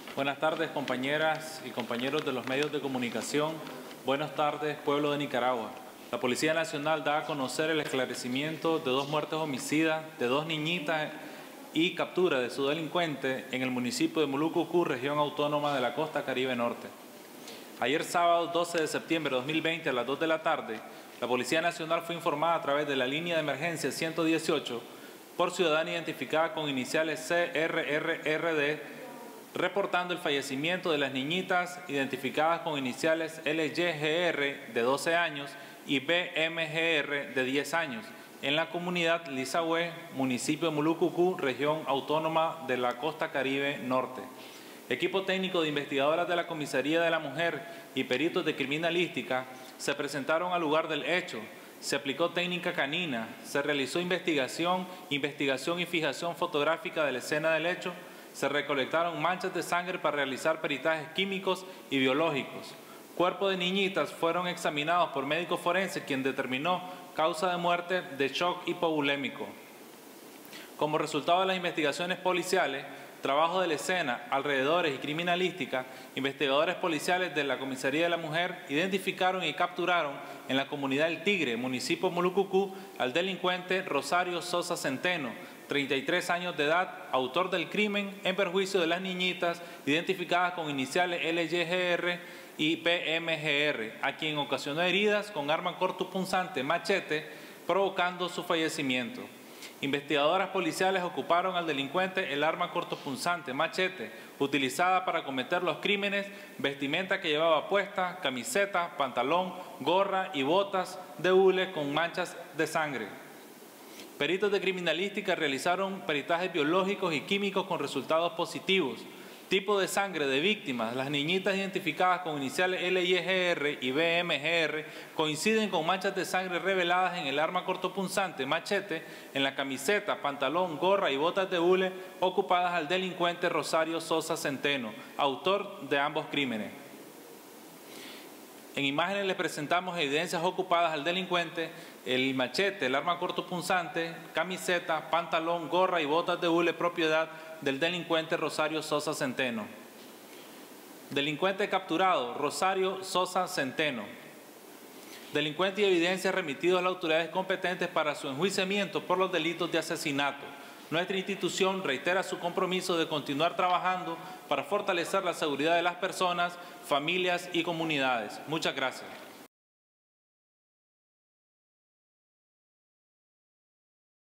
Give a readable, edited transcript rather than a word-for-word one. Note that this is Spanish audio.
Buenas tardes, compañeras y compañeros de los medios de comunicación. Buenas tardes, pueblo de Nicaragua. La Policía Nacional da a conocer el esclarecimiento de 2 muertes homicidas de 2 niñitas y captura de su delincuente en el municipio de Molucucú, región autónoma de la costa Caribe Norte. Ayer sábado 12 de septiembre de 2020 a las 2 de la tarde, la Policía Nacional fue informada a través de la línea de emergencia 118 por ciudadana identificada con iniciales CRRRD, reportando el fallecimiento de las niñitas identificadas con iniciales LYGR de 12 años y BMGR de 10 años en la comunidad Lizahue, municipio de Molucucú, región autónoma de la costa Caribe Norte. Equipo técnico de investigadoras de la Comisaría de la Mujer y peritos de criminalística se presentaron al lugar del hecho. Se aplicó técnica canina, se realizó investigación y fijación fotográfica de la escena del hecho, se recolectaron manchas de sangre para realizar peritajes químicos y biológicos. Cuerpos de niñitas fueron examinados por médico forense, quien determinó causa de muerte de shock hipovolémico. Como resultado de las investigaciones policiales, trabajo de la escena, alrededores y criminalística, investigadores policiales de la Comisaría de la Mujer identificaron y capturaron en la comunidad El Tigre, municipio de Molucucú, al delincuente Rosario Sosa Centeno, 33 años de edad, autor del crimen en perjuicio de las niñitas identificadas con iniciales LYGR y PMGR, a quien ocasionó heridas con arma cortopunzante machete, provocando su fallecimiento. Investigadoras policiales ocuparon al delincuente el arma cortopunzante machete utilizada para cometer los crímenes, vestimenta que llevaba puesta, camiseta, pantalón, gorra y botas de hule con manchas de sangre. Peritos de criminalística realizaron peritajes biológicos y químicos con resultados positivos. Tipo de sangre de víctimas: las niñitas identificadas con iniciales LYGR y BMGR coinciden con manchas de sangre reveladas en el arma cortopunzante machete, en la camiseta, pantalón, gorra y botas de hule ocupadas al delincuente Rosario Sosa Centeno, autor de ambos crímenes. En imágenes les presentamos evidencias ocupadas al delincuente: el machete, el arma cortopunzante, camiseta, pantalón, gorra y botas de hule propiedad del delincuente Rosario Sosa Centeno. Delincuente capturado, Rosario Sosa Centeno. Delincuente y evidencias remitidos a las autoridades competentes para su enjuiciamiento por los delitos de asesinato. Nuestra institución reitera su compromiso de continuar trabajando para fortalecer la seguridad de las personas, familias y comunidades. Muchas gracias.